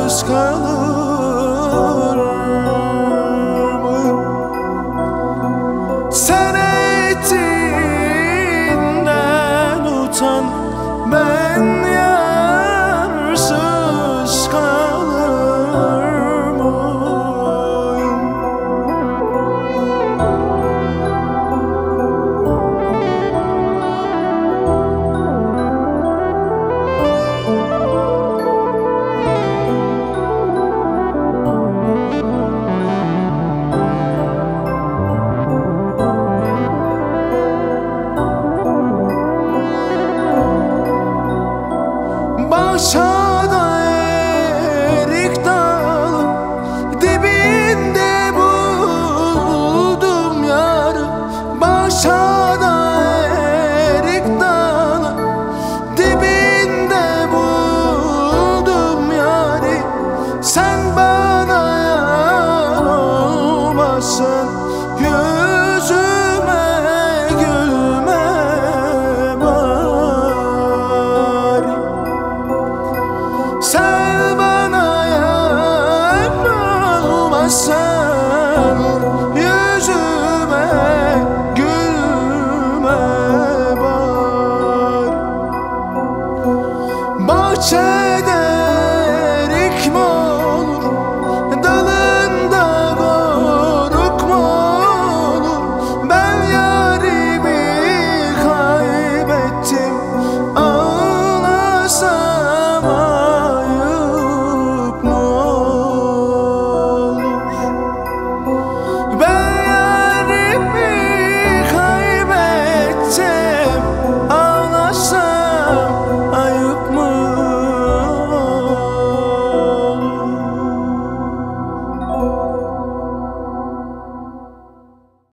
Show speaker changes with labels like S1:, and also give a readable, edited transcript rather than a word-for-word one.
S1: yüzsüz kalır mı? Sen ettiğinden utan, ben yarsız kalır mıyım? Bahçada erik dalı, dibinde buldum yarı. Bahçada erik dalı, dibinde buldum yarı. Sen bana yar olmazsan yüzüme gülme bari. Sen bana yar olmazsan yüzüme gülme bari. Bahçe